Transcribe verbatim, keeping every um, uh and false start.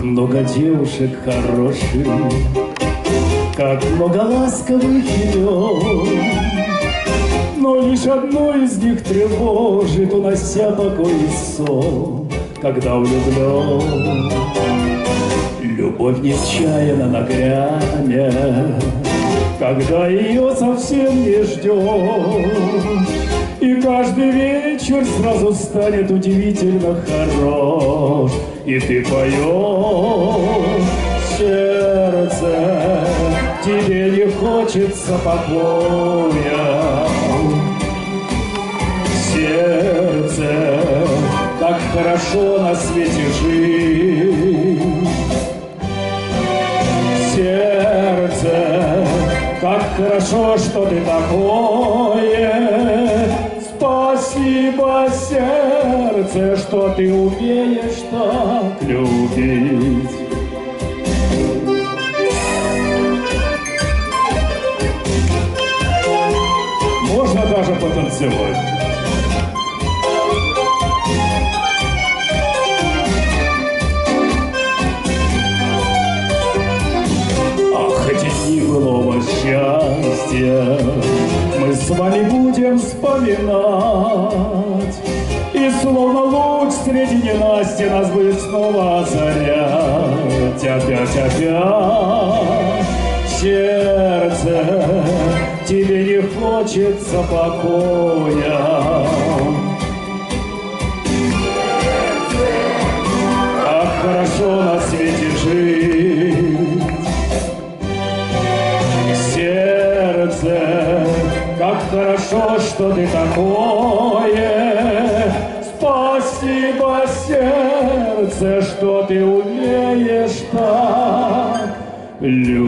много девушек хороших, как много ласковых имен, но лишь одну из них тревожит, унося покой и сон, когда влюблен. Любовь нечаянно нагрянет, когда ее совсем не ждешь, и каждый вечер сразу станет удивительно хорош, и ты поешь, сердце, тебе не хочется покоя. Сердце, как хорошо на свете жить. Сердце, как хорошо, что ты такое. Спасибо, сердце, что ты умеешь так любить. Можно даже потанцевать. Ах, эти дни былого счастья мы с вами будем вспоминать, и словно луч среди ненасти нас будет снова озарять. Опять, опять, сердце, тебе не хочется покоя. Как хорошо на свете жить. Сердце, как хорошо, что ты такое. Спасибо, сердце, что ты умеешь так любить.